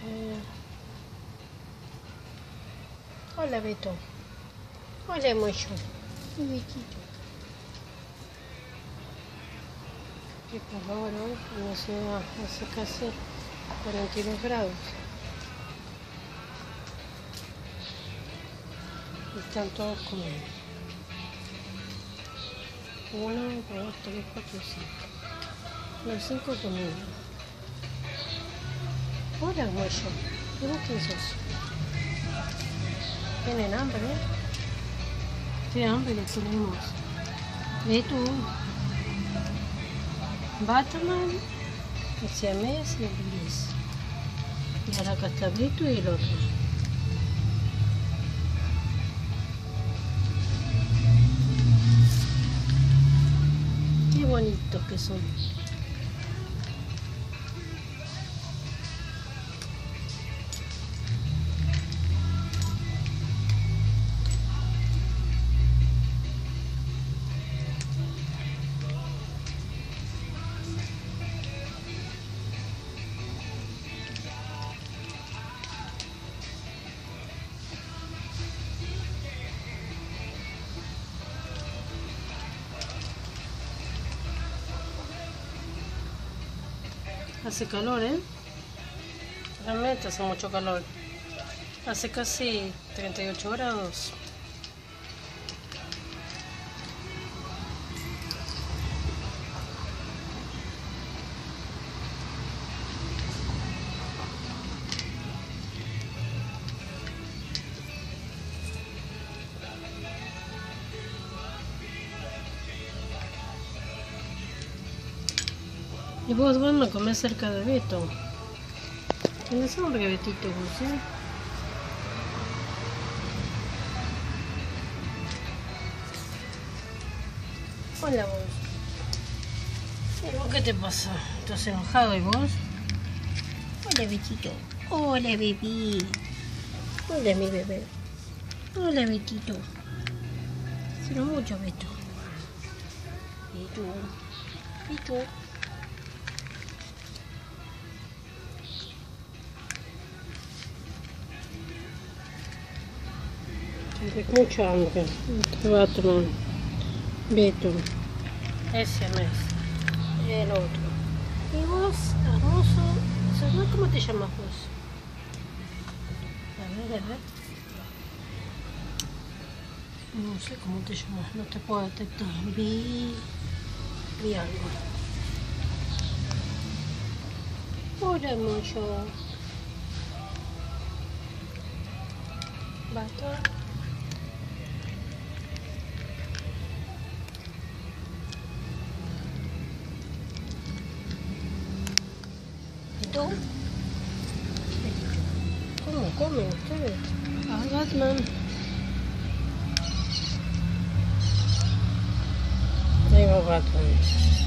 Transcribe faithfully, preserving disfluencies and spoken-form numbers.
ver. Hola, Beto. Hola, Mocho. Mi Betito. Qué calor hoy en la ciudad. Hace casi cuarenta y dos grados. Están todos comiendo. Uno, dos, tres, cuatro, cinco. Los cinco comiendo. Hola, Mocho. ¿Cómo qué es eso? ¿Tienen hambre? ¿Qué hambre le tenemos? Beto. Batman, el siamés y el gris. Y ahora acá está Beto y el otro. Qué bonitos que son. Hace calor, ¿eh? Realmente hace mucho calor. Hace casi treinta y ocho grados. Y vos, vos no comés cerca de Beto. Tienes hambre, Betito, vos, ¿eh? Hola, vos. ¿Y vos qué te pasa? ¿Estás enojado y vos? Hola, Betito. Hola, bebé. Hola, mi bebé. Hola, Betito. Quiero mucho, Beto. Beto. Beto. Tienes mucha hambre. Este Batman. Beto. Ese mes. El otro. Y vos, hermoso. ¿Cómo te llamas vos? A ver, a ver. No sé cómo te llamas. No te puedo detectar. Vi. Vi algo. Hola, mucho. Bata. ¿Cómo comen ustedes? Ah, Batman. Ahí va Batman.